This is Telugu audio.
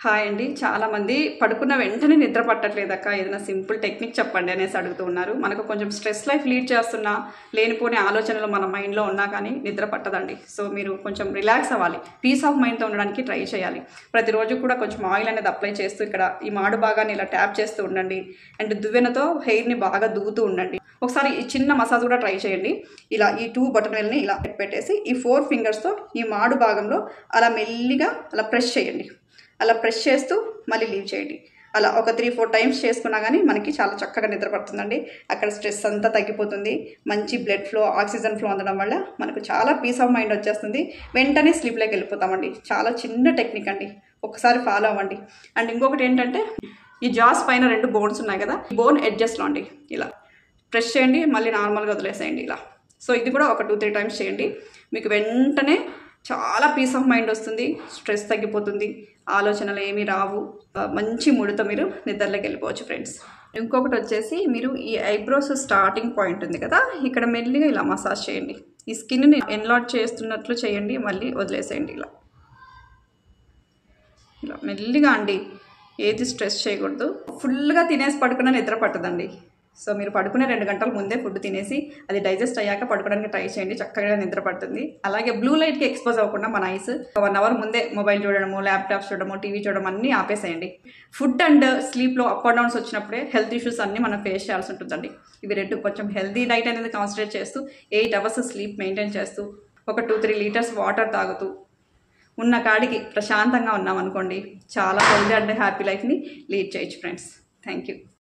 హాయ్ అండి. చాలామంది పడుకున్న వెంటనే నిద్ర పట్టట్లేదక్క, ఏదైనా సింపుల్ టెక్నిక్ చెప్పండి అనేసి అడుగుతూ ఉన్నారు. మనకు కొంచెం స్ట్రెస్ లైఫ్ లీడ్ చేస్తున్నా, లేనిపోని ఆలోచనలు మన మైండ్లో ఉన్నా కానీ నిద్ర పట్టదండి. సో మీరు కొంచెం రిలాక్స్ అవ్వాలి, పీస్ ఆఫ్ మైండ్తో ఉండడానికి ట్రై చేయాలి. ప్రతిరోజు కూడా కొంచెం ఆయిల్ అనేది అప్లై చేస్తూ ఇక్కడ ఈ మాడు భాగాన్ని ఇలా ట్యాప్ చేస్తూ ఉండండి. అండ్ దువ్వెనతో హెయిర్ని బాగా దువ్వుతూ ఉండండి. ఒకసారి ఈ చిన్న మసాజ్ కూడా ట్రై చేయండి. ఇలా ఈ 2 బటన్ వేల్ని ఇలా పెట్టేసి ఈ 4 ఫింగర్స్తో ఈ మాడు భాగంలో అలా మెల్లిగా అలా ప్రెస్ చేయండి. అలా ప్రెస్ చేస్తూ మళ్ళీ లీవ్ చేయండి. అలా ఒక 3-4 టైమ్స్ చేసుకున్నా కానీ మనకి చాలా చక్కగా నిద్ర పడుతుందండి. అక్కడ స్ట్రెస్ అంతా తగ్గిపోతుంది. మంచి బ్లడ్ ఫ్లో, ఆక్సిజన్ ఫ్లో అందడం వల్ల మనకు చాలా పీస్ ఆఫ్ మైండ్ వచ్చేస్తుంది. వెంటనే స్లీప్లోకి వెళ్ళిపోతామండి. చాలా చిన్న టెక్నిక్ అండి, ఒకసారి ఫాలో అవ్వండి. అండ్ ఇంకొకటి ఏంటంటే, ఈ జాస్ పైన 2 బోన్స్ ఉన్నాయి కదా, ఈ బోన్ ఎడ్జస్ట్లో అండి ఇలా ప్రెస్ చేయండి, మళ్ళీ నార్మల్గా వదిలేసేయండి ఇలా. సో ఇది కూడా ఒక 2-3 టైమ్స్ చేయండి. మీకు వెంటనే చాలా పీస్ ఆఫ్ మైండ్ వస్తుంది, స్ట్రెస్ తగ్గిపోతుంది, ఆలోచనలు ఏమీ రావు, మంచి మూడుతో మీరు నిద్రలోకి వెళ్ళిపోవచ్చు ఫ్రెండ్స్. ఇంకొకటి వచ్చేసి, మీరు ఈ ఐబ్రోస్ స్టార్టింగ్ పాయింట్ ఉంది కదా, ఇక్కడ మెల్లిగా ఇలా మసాజ్ చేయండి. ఈ స్కిన్ని ఎన్లాట్ చేస్తున్నట్లు చేయండి, మళ్ళీ వదిలేసేయండి ఇలా. ఇలా మెల్లిగా అండి, ఏది స్ట్రెస్ చేయకూడదు. ఫుల్గా తినేసి పడుకున్న నిద్ర పట్టదండి. సో మీరు పడుకునే 2 గంటల ముందే ఫుడ్ తినేసి అది డైజెస్ట్ అయ్యాక పడుకోవడానికి ట్రై చేయండి, చక్కగా నిద్ర పడుతుంది. అలాగే బ్లూ లైట్కి ఎక్స్పోజ్ అవ్వకుండా మన ఐస్ 1 అవర్ ముందే మొబైల్ చూడడము, ల్యాప్టాప్స్ చూడడము, టీవీ చూడడం అన్నీ ఆపేసేయండి. ఫుడ్ అండ్ స్లీప్లో అప్ అండ్ డౌన్స్ వచ్చినప్పుడే హెల్త్ ఇష్యూస్ అన్నీ మనం ఫేస్ చేయాల్సి ఉంటుందండి. ఇవి 2 కొంచెం హెల్తీ డైట్ అనేది కాన్సన్ట్రేట్ చేస్తూ 8 అవర్స్ స్లీప్ మెయింటైన్ చేస్తూ ఒక 2-3 లీటర్స్ వాటర్ తాగుతూ ఉన్న కాడికి ప్రశాంతంగా ఉన్నాం అనుకోండి, చాలా హెల్తీ అండ్ హ్యాపీ లైఫ్ని లీడ్ చేయొచ్చు ఫ్రెండ్స్. Thank you.